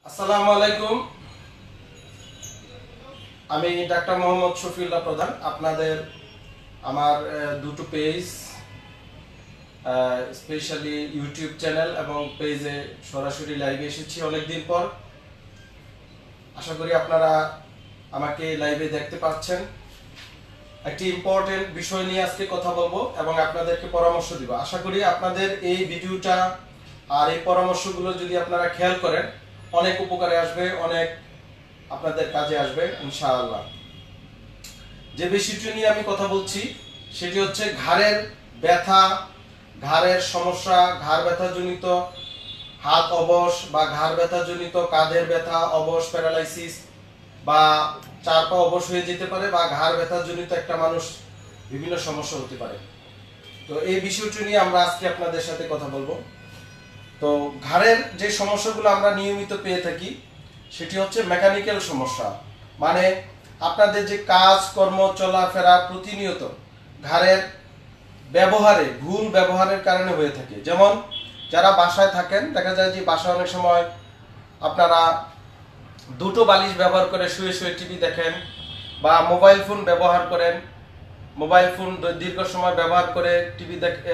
আসসালামু আলাইকুম। আমি ডাক্তার মোহাম্মদ শফিউল্লাহ প্রধান। আপনাদের আমার দুটো পেজ, স্পেশালি ইউটিউব চ্যানেল এবং পেজে সরাসরি লাইভে এসেছি অনেকদিন পর। আশা করি আপনারা আমাকে লাইভে দেখতে পাচ্ছেন। একটি ইম্পর্টেন্ট বিষয় নিয়ে আজকে কথা বলবো এবং আপনাদেরকে পরামর্শ দিব। আশা করি আপনাদের এই ভিডিওটা আর এই পরামর্শগুলো যদি আপনারা খেয়াল করেন অনেক উপকারে আসবে, অনেক আপনাদের কাজে আসবে ইনশাআল্লাহ। যে বিষয়টি নিয়ে আমি কথা বলছি সেটি হচ্ছে ঘাড়ের ব্যথা, ঘাড়ের সমস্যা, ঘাড় ব্যথাজনিত হাত অবশ বা ঘাড় ব্যথাজনিত কাঁধের ব্যথা, অবশ, প্যারালাইসিস বা চার পা অবশ হয়ে যেতে পারে বা ঘাড় ব্যথাজনিত একটা মানুষ বিভিন্ন সমস্যা হতে পারে। তো এই বিষয়টি নিয়ে আমরা আজকে আপনাদের সাথে কথা বলবো। তো ঘাড়ের যে সমস্যাগুলো আমরা নিয়মিত পেয়ে থাকি সেটি হচ্ছে মেকানিক্যাল সমস্যা, মানে আপনাদের যে কাজ কর্ম চলাফেরা প্রতিনিয়ত ঘাড়ের ব্যবহারে ভুল ব্যবহারের কারণে হয়ে থাকে। যেমন যারা বাসায় থাকেন, দেখা যায় যে বাসায় অনেক সময় আপনারা দুটো বালিশ ব্যবহার করে শুয়ে শুয়ে টিভি দেখেন বা মোবাইল ফোন ব্যবহার করেন, মোবাইল ফোন দীর্ঘ সময় ব্যবহার করে টিভি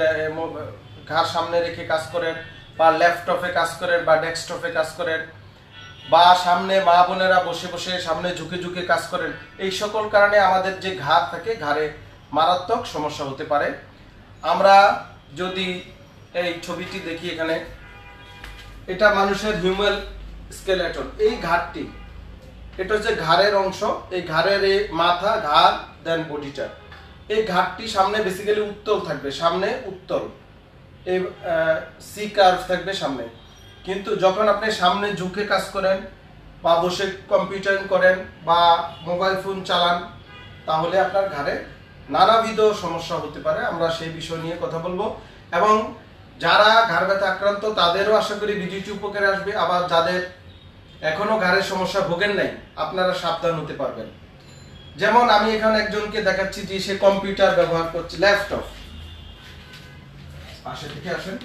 ঘাড় সামনে রেখে কাজ করেন বা ল্যাপটপে কাজ করেন বা ডেস্কটপে কাজ করেন বা সামনে মা বোনেরা বসে বসে সামনে ঝুঁকে ঝুঁকে কাজ করেন। এই সকল কারণে আমাদের যে ঘাড় থাকে, ঘাড়ে মারাত্মক সমস্যা হতে পারে। আমরা যদি এই ছবিটি দেখি, এখানে এটা মানুষের হিউম্যান স্কেলেটন। এই ঘাড়টি, এটা হচ্ছে ঘাড়ের অংশ। এই ঘাড়ের এই মাথা, ঘাড়, দেন বডিটা। এই ঘাড়টি সামনে বেসিক্যালি উত্তল থাকবে, সামনে উত্তল, এই সি কার্ভ থাকবে সামনে। কিন্তু যখন আপনি সামনে ঝুঁকে কাজ করেন বা বসে কম্পিউটার করেন বা মোবাইল ফোন চালান, তাহলে আপনার ঘাড়ে নানাবিধ সমস্যা হতে পারে। আমরা সেই বিষয় নিয়ে কথা বলবো এবং যারা ঘাড় ব্যথা আক্রান্ত তাদেরও আশা করি ভিডিওটি উপকারে আসবে। আবার যাদের এখনো ঘাড়ের সমস্যা ভোগেন নাই, আপনারা সাবধান হতে পারবেন। যেমন আমি এখানে একজনকে দেখাচ্ছি যে সে কম্পিউটার ব্যবহার করছে, ল্যাপটপ। পাশে থেকে আসেন,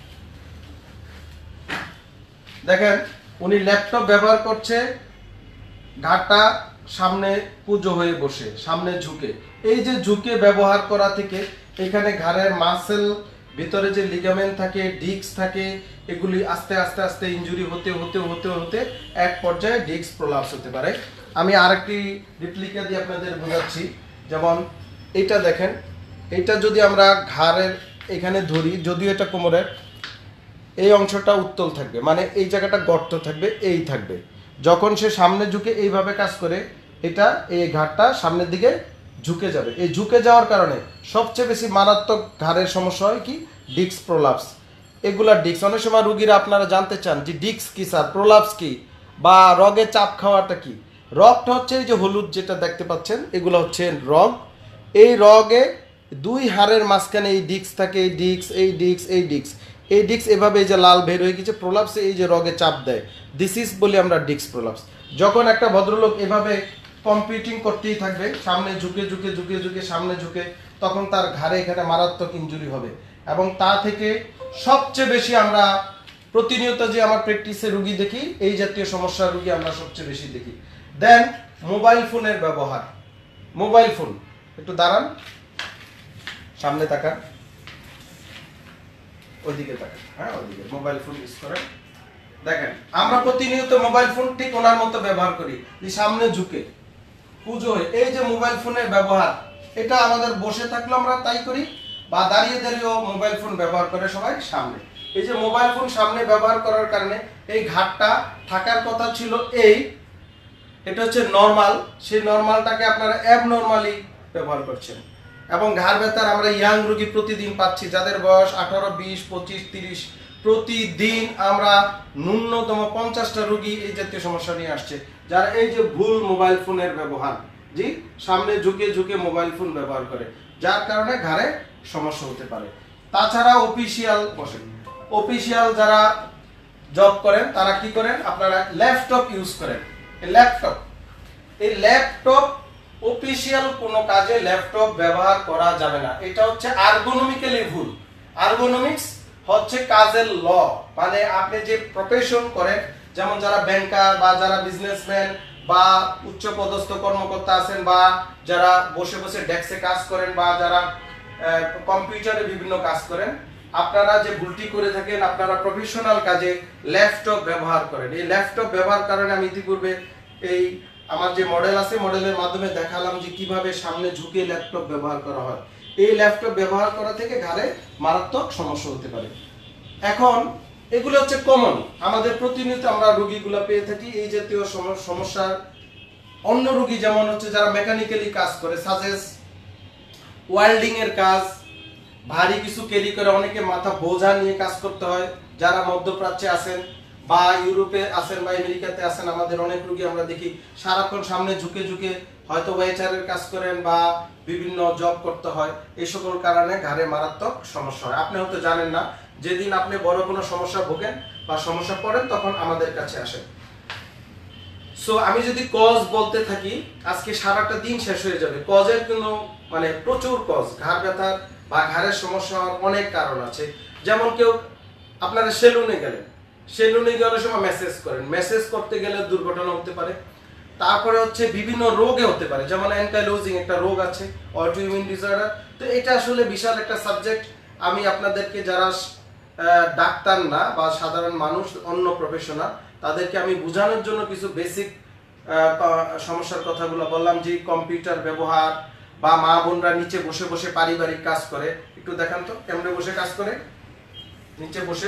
দেখেন উনি ল্যাপটপ ব্যবহার করছে, ঘাড়টা সামনে কুঁজো হয়ে বসে, সামনে ঝুঁকে। এই যে ঝুঁকে ব্যবহার করা থেকে এখানে ঘাড়ের মাসেল, ভিতরে যে লিগামেন্ট থাকে, ডিস্ক থাকে, এগুলি আস্তে আস্তে আস্তে ইনজুরি হতে হতে হতে হতে এক পর্যায়ে ডিস্ক প্রলাপস হতে পারে। আমি আরেকটি রিপ্লিকা দিয়ে আপনাদের বোঝাচ্ছি। যেমন এটা দেখেন, এটা যদি আমরা ঘাড়ের এখানে ধরি, যদিও এটা কোমরের এই অংশটা উত্তল থাকবে, মানে এই জায়গাটা গর্ত থাকবে, এই থাকবে। যখন সে সামনে ঝুঁকে এইভাবে কাজ করে, এটা এই ঘাড়টা সামনের দিকে ঝুঁকে যাবে। এই ঝুঁকে যাওয়ার কারণে সবচেয়ে বেশি মারাত্মক ঘাড়ের সমস্যা হয় কি, ডিস্ক প্রলাপস। এগুলা ডিস্ক, অনেক সময় রুগীরা আপনারা জানতে চান যে ডিস্ক কি স্যার, প্রলাপস কি, বা রগে চাপ খাওয়াটা কি। রগটা হচ্ছে এই যে হলুদ যেটা দেখতে পাচ্ছেন, এগুলো হচ্ছে রগ। এই রগে দুই হাড়ের মাঝখানে এই ডিস্ক থাকে, এই ডিস্ক, এই ডিস্ক, এই ডিস্ক, এই ডিস্ক এভাবে এই যে লাল বের হয়ে গেছে, প্রলাপসে এই যে রগে চাপ দেয়, দিস ইজ বলি আমরা ডিস্ক প্রলাপস। যখন একটা ভদ্রলোক এভাবে কম্পিউটিং করতেই থাকবে, সামনে ঝুঁকে ঝুঁকে ঝুঁকে ঝুঁকে সামনে ঝুঁকে, তখন তার ঘাড়ে এখানে মারাত্মক ইনজুরি হবে। এবং তা থেকে সবচেয়ে বেশি আমরা প্রতিনিয়ত যে আমার প্র্যাকটিসে রুগী দেখি, এই জাতীয় সমস্যার রুগী আমরা সবচেয়ে বেশি দেখি। দেন মোবাইল ফোনের ব্যবহার। মোবাইল ফোন, একটু দাঁড়ান, সামনে তাকান, ওইদিকে তাকান, হ্যাঁ ওইদিকে। মোবাইল ফোন ইউজ করেন, দেখেন আমরা প্রতিনিয়ত মোবাইল ফোন ঠিক ওনার মতো ব্যবহার করি, যে সামনে ঝুঁকে পুজো হয়ে। এই যে মোবাইল ফোনের ব্যবহার, এটা আমাদের বসে থাকলে আমরা তাই করি, বা দাঁড়িয়ে দাঁড়িয়েও মোবাইল ফোন ব্যবহার করে সবাই সামনে। এই যে মোবাইল ফোন সামনে ব্যবহার করার কারণে এই ঘাটটা থাকার কথা ছিল এই, এটা হচ্ছে নর্মাল, সেই নর্মালটাকে আপনারা অ্যাবনর্মালি ব্যবহার করছেন। এবং ঘাড় ব্যথার আমরা ইয়াং রোগী প্রতিদিন পাচ্ছি, যাদের বয়স 18, 20, 25, 30। প্রতিদিন আমরা ন্যূনতম 50টা রোগী এই জাতীয় সমস্যা নিয়ে আসছে, যারা এই যে ভুল মোবাইল ফোনের ব্যবহার, জি সামনে ঝুঁকে ঝুঁকে মোবাইল ফোন ব্যবহার করে, যার কারণে ঘাড়ে সমস্যা হতে পারে। তাছাড়া অফিসিয়াল বসেন, অফিসিয়াল যারা জব করেন তারা কি করেন, আপনারা ল্যাপটপ ইউজ করেন। এই ল্যাপটপ অফিসিয়াল কোনো কাজে ল্যাপটপ ব্যবহার করা যাবে না। এটা হচ্ছে আর্গোনমিক্যালি ভুল। আর্গোনমিক্স হচ্ছে কাজের ল, মানে আপনি যে প্রফেশন করেন যেমন যারা ব্যাংকার বা যারা বিজনেসম্যান বা উচ্চ পদস্থ কর্মকর্তা আছেন বা যারা বসে বসে ডেস্কে কাজ করেন বা যারা কম্পিউটারে বিভিন্ন কাজ করেন, আপনারা যে ভুলটি করে থাকেন, আপনারা প্রফেশনাল কাজে ল্যাপটপ ব্যবহার করেন। এই ল্যাপটপ ব্যবহার কারণে আমি ইতিপূর্বে এই আমার যে মডেল আছে মডেলের মাধ্যমে দেখালাম যে কিভাবে সামনে ঝুঁকে ল্যাপটপ ব্যবহার করা হয়। এই ল্যাপটপ ব্যবহার করা থেকে ঘাড়ে মারাত্মক সমস্যা হতে পারে। এখন এগুলো হচ্ছে কমন, আমাদের প্রতিনিয়ত আমরা রোগীগুলো পেয়ে থাকি এই জাতীয় সমস্যার। অন্য রোগী যেমন হচ্ছে যারা মেকানিক্যালি কাজ করে, সাজেস ওয়েল্ডিং এর কাজ, ভারী কিছু ক্যারি করে, অনেকে মাথা বোঝা নিয়ে কাজ করতে হয়, যারা মধ্যপ্রাচ্যে আছেন বা ইউরোপে আছেন বা আমেরিকাতে আছেন, আমাদের অনেক রোগী আমরা দেখি সারাক্ষণ সামনে ঝুঁকে ঝুঁকে হয়তো ওয়েটারের কাজ করেন বা বিভিন্ন জব করতে হয়। এই সকল কারণে ঘাড়ে মারাত্মক সমস্যা হয়। আপনি হয়তো জানেন না, যেদিন আপনি বড় কোনো সমস্যা ভোগেন বা সমস্যা পড়েন তখন আমাদের কাছে আসেন। সো আমি যদি কজ বলতে থাকি আজকে সারাটা দিন শেষ হয়ে যাবে। কজের কোনো মানে প্রচুর কজ, ঘাড় ব্যথার বা ঘাড়ের সমস্যা হওয়ার অনেক কারণ আছে। যেমন কেউ আপনারা সেলুনে গেলেন, সেলুনে গিয়ে অনেক সময় মেসেজ করেন, মেসেজ করতে গেলে দুর্ঘটনা হতে পারে। তারপরে হচ্ছে বিভিন্ন রোগে হতে পারে, যেমন অ্যানকাইলোজিং একটা রোগ আছে, অটোইমিউন ডিসঅর্ডার। তো এটা আসলে বিশাল একটা সাবজেক্ট। আমি আপনাদেরকে যারা ডাক্তার না বা সাধারণ মানুষ, অন্য প্রফেশনাল, তাদেরকে আমি বোঝানোর জন্য কিছু বেসিক সমস্যার কথাগুলো বললাম। যে কম্পিউটার ব্যবহার বা মা বোনরা নিচে বসে বসে পারিবারিক কাজ করে, একটু দেখান তো কেমনে বসে কাজ করে, নিচে বসে,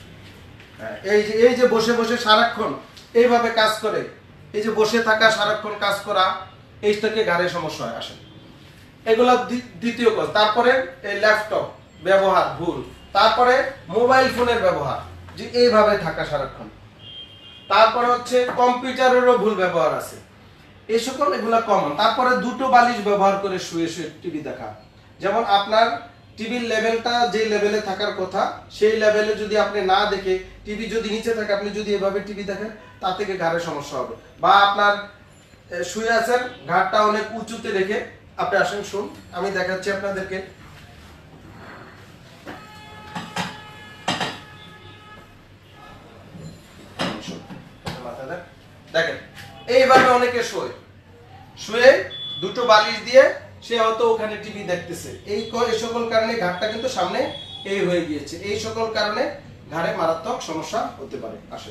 এই যে বসে বসে সারাক্ষণ এইভাবে কাজ করে, এই যে বসে থাকা সারাক্ষণ কাজ করা, এই থেকে ঘাড়ে সমস্যা হয় আসে। এগুলো দ্বিতীয় কাজ। তারপরে এই ল্যাপটপ ব্যবহার ভুল, তারপরে মোবাইল ফোনের ব্যবহার, যে এইভাবে থাকা সারাক্ষণ, তারপরে হচ্ছে কম্পিউটারেরও ভুল ব্যবহার আছে, এই সকল এগুলা কমন। তারপরে দুটো বালিশ ব্যবহার করে শুয়ে শুয়ে টিভি দেখা, যেমন আপনার টিভির লেভেলটা যে লেভেলে থাকার কথা সেই লেভেলে যদি আপনি না দেখে, টিভি যদি নিচে থাকে, আপনি যদি এভাবে টিভি দেখেন, তা থেকে ঘাড়ের সমস্যা হবে। বা আপনার শুয়ে আছেন, ঘাড়টা অনেক উঁচুতে রেখে, আপনি আসেন শুন, আমি দেখাচ্ছি আপনাদেরকে। দেখেন এইভাবে অনেকে শুয়ে দুটো বালিশ দিয়ে সে হয়তো ওখানে টিভি দেখতেছে। এই সকল কারণে ঘাড়টা কিন্তু সামনে এই হয়ে গিয়েছে। এই সকল কারণে ঘাড়ে মারাত্মক সমস্যা হতে পারে আসে।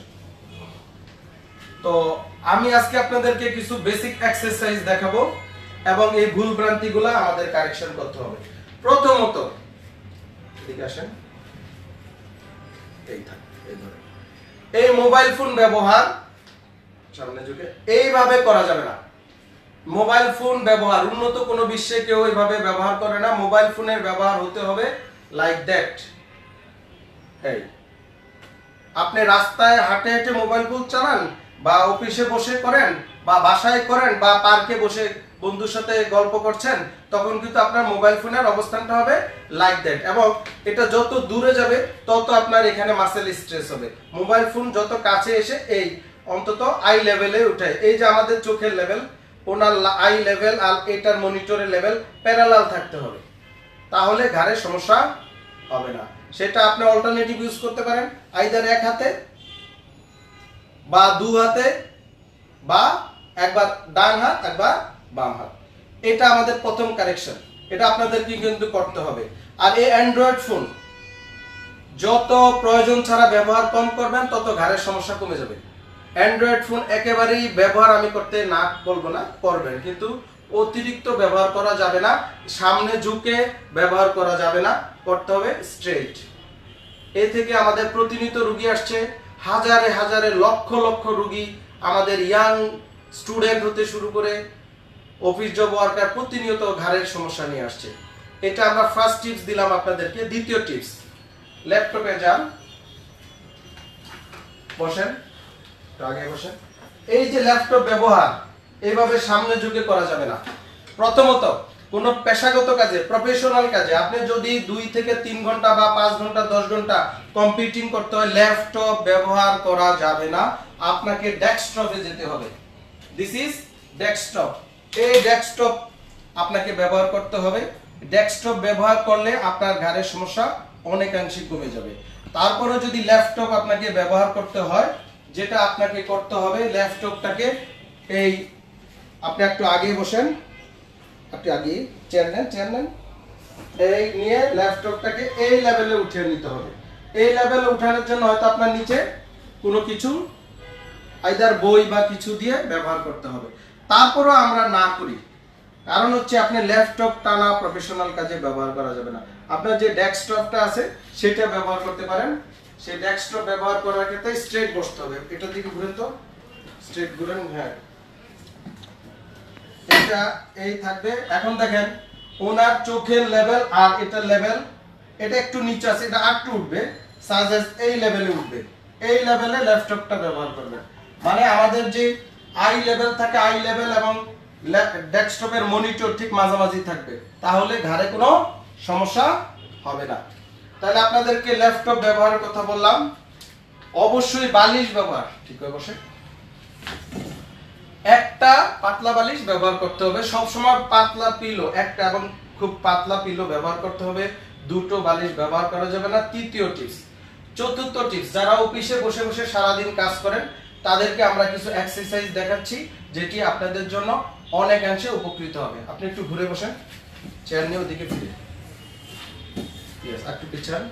তো আমি আজকে আপনাদেরকে কিছু বেসিক এক্সারসাইজ দেখাবো এবং এই ভুল ভ্রান্তিগুলো আমাদের কারেকশন করতে হবে। প্রথমত এদিকে আসেন, এই মোবাইল ফোন ব্যবহার সামনে ঝুঁকে এইভাবে করা যাবে না। মোবাইল ফোন ব্যবহার উন্নত কোনো বিশ্বে কেউ এইভাবে ব্যবহার করে না। মোবাইল ফোনের ব্যবহার হতে হবে লাইক দ্যাট। এই আপনি রাস্তায় হাঁটে হেঁটে মোবাইল ফোন চালান, বা অফিসে বসে করেন, বা বাসায় করেন, বা পার্কে বসে বন্ধুর সাথে গল্প করছেন, তখন কিন্তু আপনার মোবাইল ফোনের অবস্থানটা হবে লাইক দ্যাট। এবং এটা যত দূরে যাবে তত আপনার এখানে মাসেল স্ট্রেস হবে। মোবাইল ফোন যত কাছে এসে এই অন্তত আই লেভেলে উঠে, এই যে আমাদের চোখের লেভেল, ওনার আই লেভেল আর এটার মনিটরের লেভেল প্যারালাল থাকতে হবে, তাহলে ঘাড়ের সমস্যা হবে না। সেটা আপনি অল্টারনেটিভ ইউজ করতে পারেন, আইদার এক হাতে বা দু হাতে, বা একবার ডান হাত একবার বাম হাত। এটা আমাদের প্রথম কারেকশন, এটা আপনাদেরকে কিন্তু করতে হবে। আর এই অ্যান্ড্রয়েড ফোন যত প্রয়োজন ছাড়া ব্যবহার কম করবেন তত ঘাড়ের সমস্যা কমে যাবে। অ্যান্ড্রয়েড ফোন একেবারেই ব্যবহার আমি করতে না বলবো না, করবেন, কিন্তু অতিরিক্ত ব্যবহার করা যাবে না, সামনে ঝুঁকে ব্যবহার করা যাবে না, করতে হবে স্ট্রেট। এ থেকে আমাদের প্রতিনিয়ত রোগী আসছে, হাজারে হাজারে লক্ষ লক্ষ রোগী, আমাদের ইয়াং স্টুডেন্ট হতে শুরু করে অফিস জব ওয়ার্কার প্রতিনিয়ত ঘাড়ের সমস্যা নিয়ে আসছে। এটা আমরা ফার্স্ট টিপস দিলাম আপনাদেরকে। দ্বিতীয় টিপস, ল্যাপটপে যান, বসেন, আগে বসেন। এই যে ল্যাপটপ ব্যবহার এইভাবে সামনে ঝুঁকে করা যাবে না। প্রথমত কোন পেশাগত কাজে, প্রফেশনাল কাজে আপনি যদি 2 থেকে 3 ঘন্টা বা 5 ঘন্টা 10 ঘন্টা কম্পিউটিং করতে হয়, ল্যাপটপ ব্যবহার করা যাবে না, আপনাকে ডেস্কটপে যেতে হবে। This is desktop. এই ডেস্কটপ আপনাকে ব্যবহার করতে হবে। ডেস্কটপ ব্যবহার করলে আপনার ঘাড়ের সমস্যা অনেকাংশে কমে যাবে। তারপরে যদি ল্যাপটপ আপনাকে ব্যবহার করতে হয়, যেটা আপনাকে করতে হবে, ল্যাপটপটাকে এই আপনি একটু আগে বসেন, আপনি আগে চেয়ার নেন, এই নিয়ে ল্যাপটপটাকে এই লেভেলে উঠিয়ে নিতে হবে। এই লেভেলে উঠানোর জন্য হয়তো আপনার নিচে কোনো কিছু আইদার বই বা কিছু দিয়ে ব্যবহার করতে হবে। তারপরও আমরা না করি, কারণ হচ্ছে আপনি ল্যাপটপ টানা প্রফেশনাল কাজে ব্যবহার করা যাবে না। আপনার যে ডেস্কটপটা আছে সেটা ব্যবহার করতে পারেন। সেই ডেস্কটপ ব্যবহার করার ক্ষেত্রে স্ট্রেট বসতে হবে। এটা দিকে ঘুরেন তো, স্ট্রেট ঘুরেন, হ্যাঁ এটা এই থাকবে। এখন দেখেন ওনার চোখের লেভেল আর এটা লেভেল, এটা একটু নিচে আছে, এটা একটু উঠবে, সাজেস এই লেভেলে উঠবে। এই লেভেলে ল্যাপটপটা ব্যবহার করবেন। মানে আমাদের যে আই লেভেল থাকে, আই লেভেল এবং ডেস্কটপের মনিটর ঠিক মাঝামাঝি থাকবে, তাহলে ঘাড়ে কোনো সমস্যা হবে না। তাহলে আপনাদেরকে ল্যাপটপ ব্যবহারের কথা বললাম। অবশ্যই বালিশ ব্যবহার ঠিক হয়ে বসে, একটা পাতলা বালিশ ব্যবহার করতে হবে সব সময়। পাতলা পিলো একটা এবং খুব পাতলা পিলো ব্যবহার করতে হবে। দুটো বালিশ ব্যবহার করা যাবে না। তৃতীয় টিপস। চতুর্থ টিপস, যারা অফিসে বসে বসে সারাদিন কাজ করেন তাদেরকে আমরা কিছু এক্সারসাইজ দেখাচ্ছি যেটি আপনাদের জন্য অনেকাংশে উপকৃত হবে। আপনি একটু ঘুরে বসেন, চেয়ার নিয়ে ওদিকে ফিরে, একটু পিছান।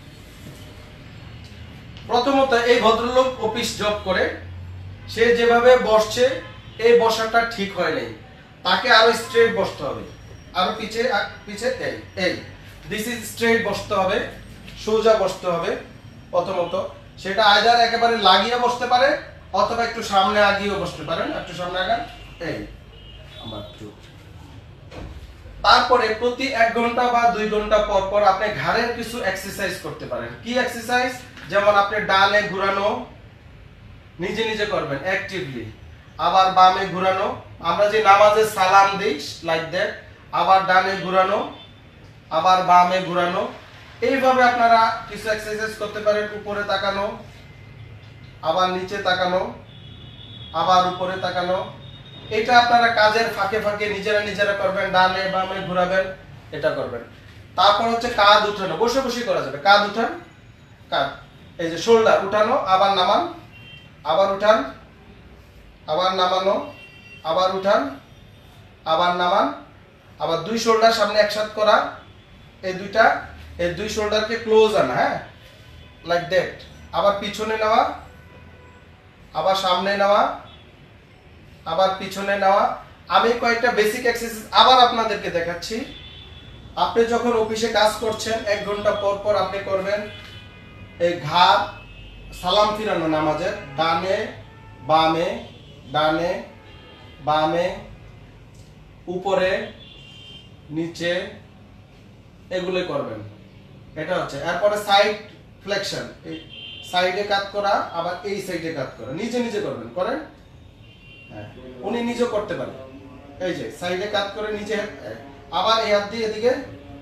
প্রথমত এই ভদ্রলোক অফিস জব করে, সে যেভাবে বসছে এই বসাটা ঠিক হয় নাই, তাকে আরো স্ট্রেট বসতে হবে, আরো পিছে পিছে এই দিস ইজ স্ট্রেট বসতে হবে, সোজা বসতে হবে। প্রথমত সেটা আইদার একেবারে লাগিয়ে বসতে পারে অথবা একটু সামনে আগিয়েও বসতে পারেন। একটু সামনে আগান, এই আমার একটু। তারপরে প্রতি 1 ঘন্টা বা 2 ঘন্টা পর পর আপনি ঘাড়ের কিছু এক্সারসাইজ করতে পারেন। কি এক্সারসাইজ? যেমন আপনি ডানে ঘোরানো নিজে নিজে করবেন অ্যাক্টিভলি, আবার বামে ঘোরানো, আমরা যে নামাজে সালাম দেই লাইক দ্যাট, আবার ডানে ঘোরানো, আবার বামে ঘোরানো। এইভাবে আপনারা কিছু এক্সারসাইজ করতে পারেন। উপরে তাকানো, আবার নিচে তাকানো, আবার উপরে তাকানো। এটা আপনারা কাজের ফাঁকে ফাঁকে নিজেরা নিজেরা করবেন, ডানে বামে ঘোরাবেন, এটা করবেন। তারপর হচ্ছে কাঁধ উঠানো, বসে বসে করা যাবে। কাঁধ উঠান, কাঁধ, এই যে শোল্ডার উঠানো, আবার নামান, আবার উঠান, আবার নামানো, আবার উঠান, আবার নামান, আবার 2 শোল্ডার সামনে একসাথে করা, এই দুইটা, এই 2 শোল্ডারকে ক্লোজ আনা, হ্যাঁ লাইক দ্যাট। আবার পিছনে নেওয়া, আবার সামনে নেওয়া, আবার পিছনে নেওয়া। আমি কয়েকটা বেসিক এক্সারসাইজ আবার আপনাদেরকে দেখাচ্ছি। আপনি যখন অফিসে কাজ করছেন 1 ঘন্টা পর পর আপনি করবেন এই ঘাড় সালাম ফিরানো নামাজের, ডানে বামে, ডানে বামে, উপরে নিচে, এগুলো করবেন। এটা হচ্ছে। এরপরে সাইড ফ্লেকশন, এই সাইডে কাত করা, আবার এই সাইডে কাত করা, নিজে নিজে করবেন, করেন। হ্যাঁ, উনি নিজেও করতে পারেন। এই যে সাইডে কাত করে নিচে, আবার এই হাত দিয়ে এদিকে।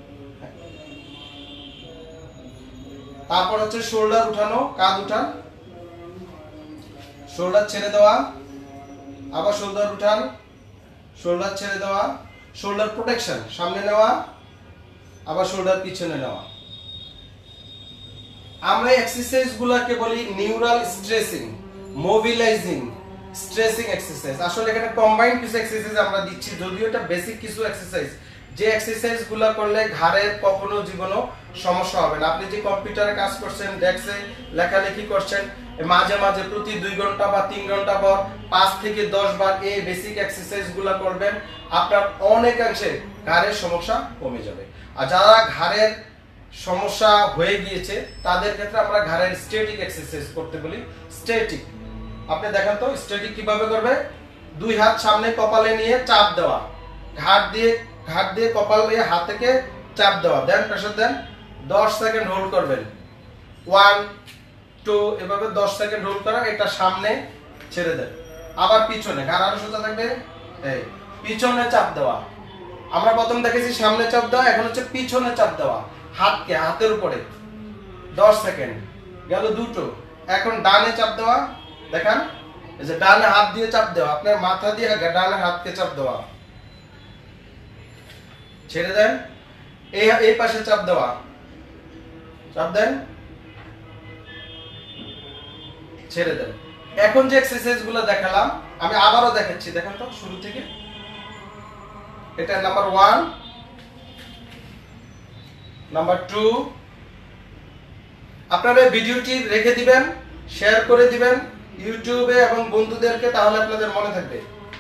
তারপর হচ্ছে শোল্ডার উঠানো, কাঁধ উঠান, শোল্ডার ছেড়ে দেওয়া, আবার শোল্ডার উঠান, শোল্ডার ছেড়ে দেওয়া, শোল্ডার প্রোটেকশন, সামনে নেওয়া, আবার শোল্ডার পিছনে নেওয়া। আমরা এক্সারসাইজ গুলাকে বলি neural stressing, mobilising, stressing exercise. আসলে এখানে কম্বাইন্ড কিছু এক্সারসাইজ আমরা দিচ্ছি, যদিও এটা বেসিক কিছু এক্সারসাইজ, যে এক্সারসাইজ গুলা করলে ঘাড়ের কখনো জীবনও সমস্যা হবে না। আপনি যে কম্পিউটারে কাজ করছেন, ডেস্কে লেখালেখি করছেন, মাঝে মাঝে প্রতি 2 ঘন্টা বা 3 ঘন্টা পর 5 থেকে 10 বার এই বেসিক এক্সারসাইজ গুলা করবেন, আপনার অনেকাংশে ঘাড়ের সমস্যা কমে যাবে। আর যারা ঘাড়ের সমস্যা হয়ে গিয়েছে তাদের ক্ষেত্রে আমরা ঘাড়ের স্ট্যাটিক এক্সারসাইজ করতে বলি। স্ট্যাটিক আপনি দেখেন তো স্ট্যাটিক কিভাবে করবে? 2 হাত সামনে কপালে নিয়ে চাপ দেওয়া, ঘাড় দিয়ে কপাল দিয়ে হাত থেকে চাপ দেওয়া, দেন প্রেসার দেন, 10 সেকেন্ড হোল্ড করবেন। 1 2 এভাবে 10 সেকেন্ড হোল্ড করা, এটা সামনে ছেড়ে দেন। আবার পিছনে, ঘাড় আরো সোজা থাকবে, এই পিছনে চাপ দেওয়া। আমরা প্রথম দেখেছি সামনে চাপ দেওয়া, এখন হচ্ছে পিছনে চাপ দেওয়া, হাতকে হাতের উপরে। 10 সেকেন্ড গেল দুটো। এখন ডানে চাপ দেওয়া, দেখেন এই যে ডানে হাত দিয়ে চাপ দেওয়া, আপনার মাথা দিয়ে ডানে হাতকে চাপ দেওয়া, ছেড়ে দেন। এই পাশে চাপ দেওয়া, চাপ দেন, ছেড়ে দেন। এখন যে এক্সারসাইজ গুলো দেখালাম আমি আবারও দেখাচ্ছি, দেখেন তো শুরু থেকে। এটা নাম্বার 1, নাম্বার 2। আপনারা ভিডিওটি রেখে দিবেন, শেয়ার করে দিবেন ইউটিউবে এবং বন্ধুদেরকে, তাহলে আপনাদের মনে থাকবে।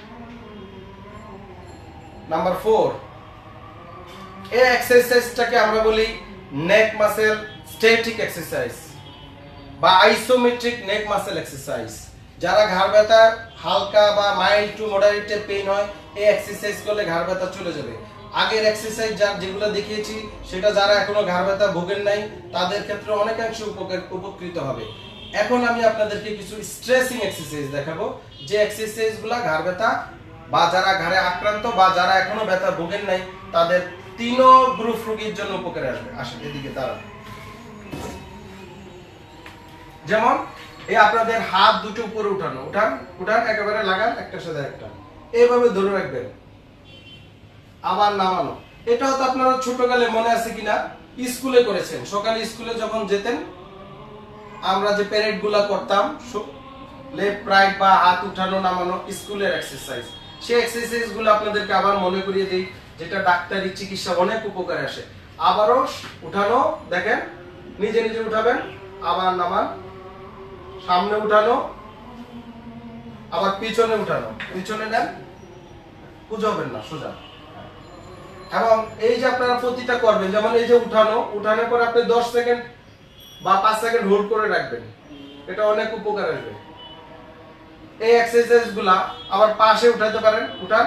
নাম্বার 4, এই এক্সারসাইজটাকে আমরা বলি নেক মাসেল স্ট্যাটিক এক্সারসাইজ বা আইসোমেট্রিক নেক মাসেল এক্সারসাইজ। যারা ঘাড় ব্যথা হালকা বা মাইল্ড টু মডারেট পেইন হয়, এই এক্সারসাইজ করলে ঘাড় ব্যথা চলে যাবে। আগের এক্সারসাইজ যেগুলো দেখিয়েছি সেটা যারা এখনো ঘাড় ব্যথা ভোগেন নাই তাদের ক্ষেত্রে অনেকাংশে উপকৃত হবে। এখন আমি আপনাদেরকে কিছু স্ট্রেসিং এক্সারসাইজ দেখাবো, যে এক্সারসাইজগুলো ঘাড় ব্যথা বা যারা ঘাড়ে আক্রান্ত বা যারা এখনো ব্যথা ভোগেন নাই তাদের তিনও গ্রুপ রোগীর জন্য উপকারে আসবে। আসেন এদিকে তারা, যেমন এই আপনাদের হাত দুটো উপরে উঠানো, উঠান একেবারে লাগান একটার সাথে একটা, এইভাবে ধরে রাখবেন, আবার নামানো। এটা হয়তো আপনারা ছোটকালে মনে আছে কিনা স্কুলে করেছেন। সকালে স্কুলে যখন যেতেন আমরা যে প্যারেড গুলা করতাম, লেফট রাইট বা হাত উঠানো নামানো, স্কুলের এক্সারসাইজ। সেই এক্সারসাইজ গুলো আপনাদেরকে আবার মনে করিয়ে দিই, যেটা ডাক্তারি চিকিৎসা অনেক উপকারে আসে। আবারও উঠানো, দেখেন নিজে নিজে উঠাবেন, আবার নামান, সামনে উঠানো, আবার পিছনে উঠানো, পিছনে নেন, উঠাবেন না সোজা। এবং এই যে আপনারা প্রতিটা করবেন, যেমন এই যে উঠানোর পর আপনি 10 সেকেন্ড বা 5 সেকেন্ড হোল্ড করে রাখবেন, এটা অনেক উপকার আসবে। এই এক্সারসাইজ গুলা আবার পাশে উঠাইতে পারেন, উঠান,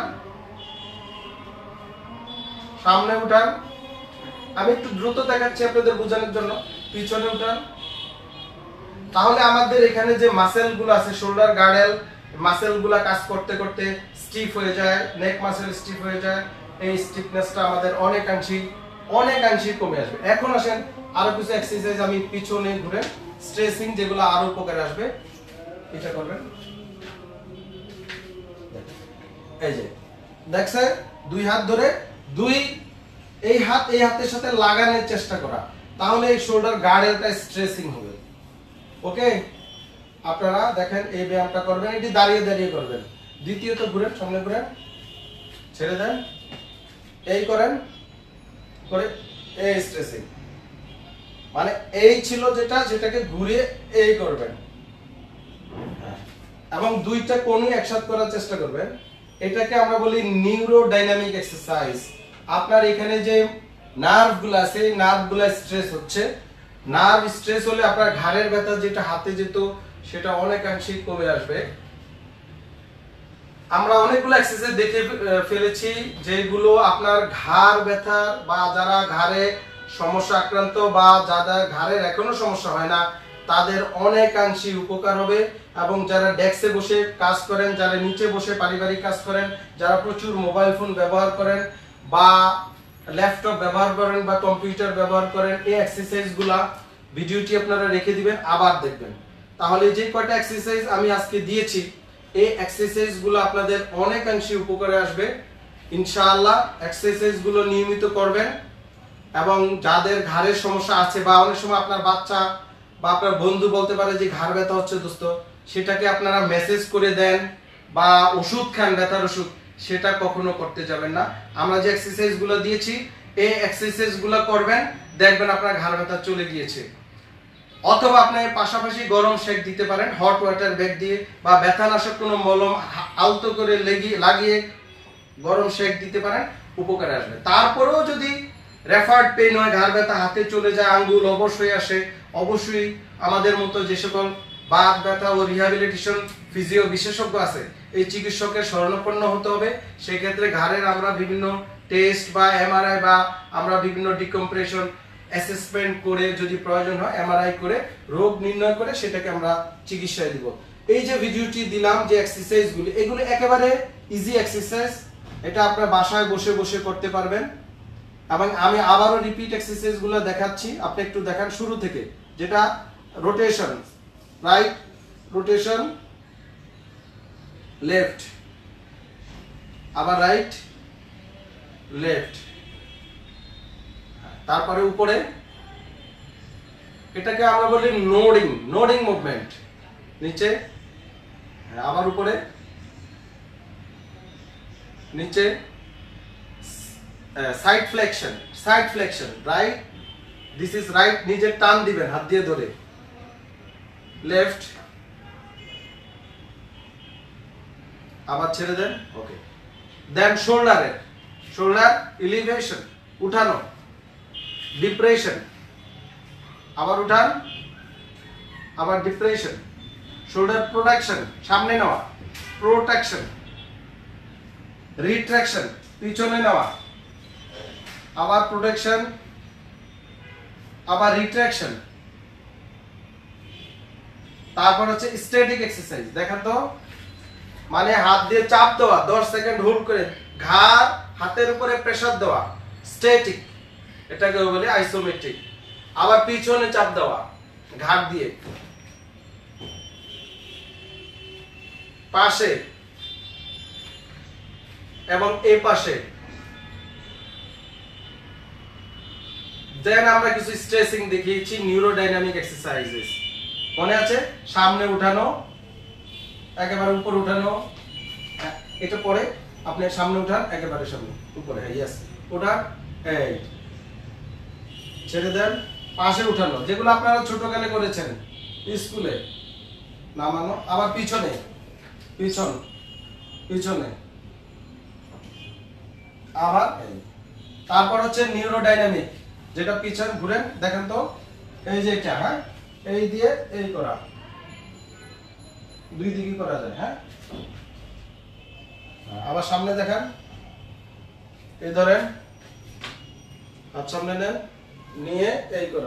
সামনে উঠান, আমি একটু দ্রুত দেখাচ্ছি আপনাদের বোঝানোর জন্য, পিছনে উঠান। তাহলে আমাদের এখানে যে মাসেল গুলো আছে, শোল্ডার গার্ডেল মাসেল গুলা কাজ করতে করতে স্টিফ হয়ে যায়, নেক মাসেল স্টিফ হয়ে যায়, এই স্টিফনেসটা আমাদের অনেকাংশে কমে আসবে। এখন আসেন আরো কিছু এক্সারসাইজ আমি পিছনে ঘুরে স্ট্রেচিং, যেগুলো আরো উপকারে আসবে। এটা করবেন, এই যে দেখছেন, দুই হাত ধরে এই হাতের সাথে লাগানোর চেষ্টা করা, তাহলে এই শোল্ডার গার্ডেলটা স্ট্রেচিং হবে। ওকে, আপনারা দেখেন এই ব্যায়ামটা করবেন, এটি দাঁড়িয়ে করবেন। দ্বিতীয়ত ঘুরেন, সামনে ঘুরেন, ছেড়ে দেন, এই করেন, করে এই স্ট্রেচিং, মানে এই ছিল যেটাকে ঘুরিয়ে এই করবেন, এবং দুইটা কোণই একসাথে করার চেষ্টা করবেন। এটাকে আমরা বলি নিউরো ডাইনামিক এক্সারসাইজ। আপনার এখানে যে নার্ভগুলো আছে, নার্ভগুলো স্ট্রেস হচ্ছে, নার্ভ স্ট্রেস হলে আপনার ঘাড়ের ব্যথা যেটা হাতে যেত সেটা অনেকাংশেই কমে আসবে। আমরা অনেকগুলো এক্সারসাইজ দেখে ফেলেছি যেগুলো আপনার ঘাড় ব্যথা বা যারা ঘাড়ে সমস্যা আক্রান্ত বা যাদের ঘাড়ের এখনো সমস্যা হয় না তাদের অনেকাংশে উপকার হবে। এবং যারা ডেস্কে বসে কাজ করেন, যারা নিচে বসে পারিবারিক কাজ করেন, যারা প্রচুর মোবাইল ফোন ব্যবহার করেন বা ল্যাপটপ ব্যবহার করেন বা কম্পিউটার ব্যবহার করেন, এই এক্সারসাইজগুলা ভিডিওটি আপনারা রেখে দিবেন, আবার দেখবেন। তাহলে যে কয়টা এক্সারসাইজ আমি আজকে দিয়েছি এই এক্সারসাইজগুলো আপনাদের অনেকাংশে উপকারে আসবে ইনশাআল্লাহ। এক্সারসাইজগুলো নিয়মিত করবেন, এবং যাদের ঘাড়ের সমস্যা আছে বা অনেক সময় আপনার বাচ্চা বা আপনার বন্ধু বলতে পারে যে ঘাড় ব্যথা হচ্ছে দোস্ত, সেটাকে আপনারা মেসেজ করে দেন বা ওষুধ খান, ব্যথার ওষুধ, সেটা কখনো করতে যাবেন না। আমরা যে এক্সারসাইজগুলো দিয়েছি এই এক্সারসাইজগুলো করবেন, দেখবেন আপনার ঘাড় ব্যথা চলে গিয়েছে। অথবা আপনি পাশাপাশি গরম শেক দিতে পারেন হট ওয়াটার ব্যাগ দিয়ে, বা ব্যথানাশক কোনো মলম আলতো করে লাগিয়ে গরম শেক দিতে পারেন, উপকারে আসবে। তারপরেও যদি রেফার্ড পেইন হয়, ঘাড় ব্যথা হাতে চলে যায়, আঙ্গুল অবশ হয়ে আসে, অবশ্যই আমাদের মতো যে সকল বাত ব্যথা ও রিহ্যাবিলিটেশন ফিজিও বিশেষজ্ঞ আছে এই চিকিৎসকের শরণাপন্ন হতে হবে। সেক্ষেত্রে ঘাড়ের আমরা বিভিন্ন টেস্ট বা এমআরআই বা আমরা বিভিন্ন ডিকম্প্রেশন অ্যাসেসমেন্ট করে, যদি প্রয়োজন হয় এমআরআই করে রোগ নির্ণয় করে সেটাকে আমরা চিকিৎসা দিব। এই যে ভিডিওটি দিলাম যে এক্সারসাইজগুলি, এগুলো একেবারে ইজি এক্সারসাইজ, এটা আপনার বাসায় বসে বসে করতে পারবেন। এবং আমি আবারও রিপিট এক্সারসাইজগুলো দেখাচ্ছি, আপনি একটু দেখান শুরু থেকে, যেটা রোটেশন, রাইট রোটেশন, লেফট, আবার রাইট লেফট, তারপরে উপরে, এটাকে আমরা বলি নোডিং মুভমেন্ট, নিচে আবার উপরে, নিচে, side flexion, right, this is right, নিজে টান দিবেন হাত দিয়ে ধরে, লেফট, আবার ছেড়ে দেন, ওকে। দেন শোল্ডার এলিভেশন, উঠানো, ডিপ্রেশন, আবার উঠান, আবার ডিপ্রেশন, শোল্ডার প্রোটেকশন, সামনে নেওয়া, প্রোটেকশন, রিট্রাকশন, পিছনে নেওয়া, আবার প্রোটেকশন, আবার রিট্রাকশন। তারপর হচ্ছে স্ট্যাটিক এক্সারসাইজ, দেখেন তো, মানে হাত দিয়ে চাপ দেওয়া, 10 সেকেন্ড হোল্ড করে ঘাড় হাতের উপরে প্রেসার দেওয়া, স্ট্যাটিক, এটাকে বলে আইসোমেট্রিক। আবার পিছনে চাপ দেওয়া ঘাড় দিয়ে, পাশে এবং এই পাশে। দেন আমরা কিছু স্ট্রেচিং দেখিয়েছি, নিউরোডাইনামিক এক্সারসাইজেস মনে আছে? সামনে উঠানো, একেবারে উপর উঠানো, এটা পরে আপনি সামনে উঠান, একেবারে সামনে উপরে, ইয়েস, উঠান, এই ছেড়ে দেন, পাশে উঠানো, যেগুলো আপনারা ছোটকালে করেছেন স্কুলে, নামানো, আবার পিছনে, পিছনে, আবার এই। তারপর হচ্ছে নিউরোডাইনামিক, যেটা পিছন ঘুরেন, দেখেন তো, এই যে এটা, হ্যাঁ, এই দিয়ে এই করা, দুই দিকে করা যায়, হ্যাঁ। আবার সামনে দেখেন, এই ধরেন, হাত সামনে নেন, নিয়ে এই করা,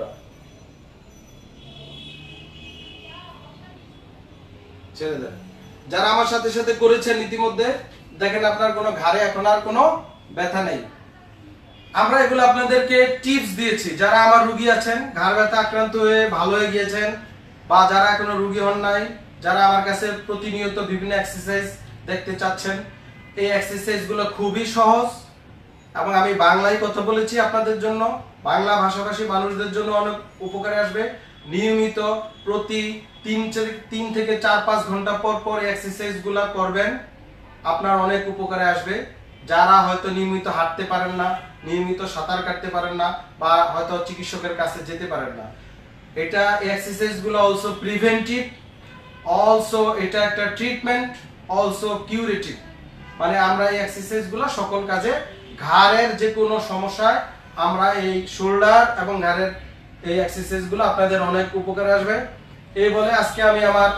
ছেড়ে দেন। যারা আমার সাথে সাথে করেছেন ইতিমধ্যে, দেখেন আপনার কোনো ঘাড়ে এখন আর কোনো ব্যথা নেই। আমরা এগুলো আপনাদেরকে টিপস দিয়েছি, যারা আমার রোগী আছেন, ঘাড় ব্যথা আক্রান্ত হয়ে ভালো হয়ে গিয়েছেন, বা যারা এখনো রোগী হন নাই, যারা আমার কাছে প্রতিনিয়ত বিভিন্ন এক্সারসাইজ দেখতে চাচ্ছেন, এই এক্সারসাইজগুলো খুবই সহজ এবং আমি বাংলায় কথা বলেছি আপনাদের জন্য, বাংলা ভাষাভাষী মানুষদের জন্য অনেক উপকারে আসবে। নিয়মিত প্রতি 3 থেকে 4-5 ঘন্টা পর পর এই এক্সারসাইজগুলো করবেন, আপনার অনেক উপকারে আসবে। যারা হয়তো নিয়মিত হাঁটতে পারেন না, নিয়মিত সাঁতার কাটতে পারেন না, বা হয়তো চিকিৎসকের কাছে যেতে পারেন না, এটা এক্সারসাইজগুলো অলসো প্রিভেন্টিভ, অলসো এটা একটা ট্রিটমেন্ট, অলসো কিউরেটিভ। মানে আমরা এই এক্সারসাইজগুলো সকল কাজে, ঘাড়ের যে কোনো সমস্যায় আমরা এই শোল্ডার এবং ঘাড়ের এই এক্সারসাইজগুলো আপনাদের অনেক উপকারে আসবে। এই বলে আজকে আমি আমার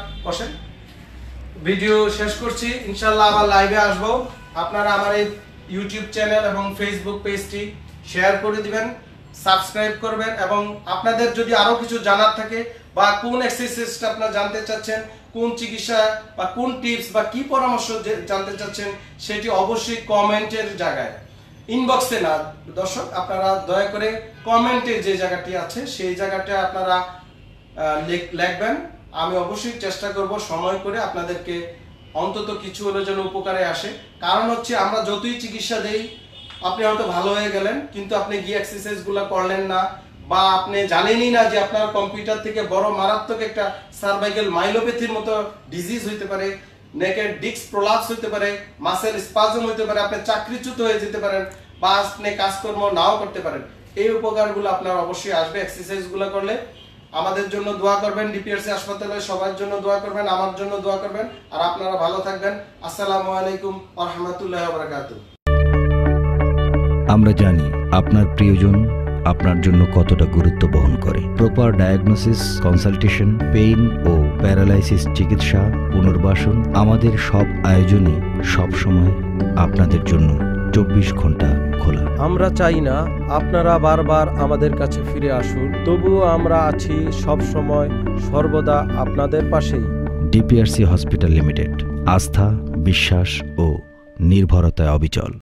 ভিডিও শেষ করছি। ইনশাআল্লাহ আবার লাইভে আসবো। আপনারা আমার এই ইউটিউব চ্যানেল এবং ফেসবুক পেজটি শেয়ার করে দিবেন, সাবস্ক্রাইব করবেন, এবং আপনাদের যদি আরো কিছু জানার থাকে বা কোন এক্সারসাইজটা আপনারা জানতে চাচ্ছেন, কোন চিকিৎসা বা কোন টিপস বা কি পরামর্শ জানতে চাচ্ছেন, সেটি অবশ্যই কমেন্টের জায়গায়, ইনবক্সে না দর্শক, আপনারা দয়া করে কমেন্টের যে জায়গাটি আছে সেই জায়গাটা আপনারা লিখবেন। আমি অবশ্যই চেষ্টা করব সময় করে আপনাদেরকে অন্তত কিছু হলে যেন উপকারে আসে। কারণ হচ্ছে আমরা যতই চিকিৎসা দেই, আপনি হয়তো ভালো হয়ে গেলেন, কিন্তু আপনি গিয়ে এক্সারসাইজগুলো করলেন না, বা আপনি জানেনই না যে আপনার কম্পিউটার থেকে বড় মারাত্মক একটা সার্ভাইকাল মাইলোপ্যাথির মতো ডিজিজ হইতে পারে, নেকের ডিস্ক প্রলাপস হইতে পারে, মাসেল স্পাজম হইতে পারে, আপনি চাকরিচ্যুত হয়ে যেতে পারেন, বা আপনি কাজকর্ম নাও করতে পারেন। এই উপকারগুলো আপনার অবশ্যই আসবে এক্সারসাইজগুলো করলে। আমাদের জন্য দোয়া করবেন, ডিপিআরসি হাসপাতালে সবার জন্য দোয়া করবেন, আমার জন্য দোয়া করবেন, আর আপনারা ভালো থাকবেন। আসসালামু আলাইকুম ওয়া রাহমাতুল্লাহি ওয়া বারাকাতুহু। আমরা জানি আপনার প্রিয়জন আপনার জন্য কতটা গুরুত্ব বহন করে। প্রপার ডায়াগনোসিস, কনসালটেশন, পেইন ও প্যারালাইসিস চিকিৎসা, পুনর্বাসন, আমাদের সব আয়োজনই সব সময় আপনাদের জন্য 24 ঘন্টা খোলা। আমরা চাই না আপনারা বারবার আমাদের কাছে ফিরে আসুন, তবুও আমরা আছি সব সময় সর্বদা আপনাদের পাশেই। ডিপিআরসি হসপিটাল লিমিটেড, আস্থা, বিশ্বাস ও নির্ভরতায় অবিচল।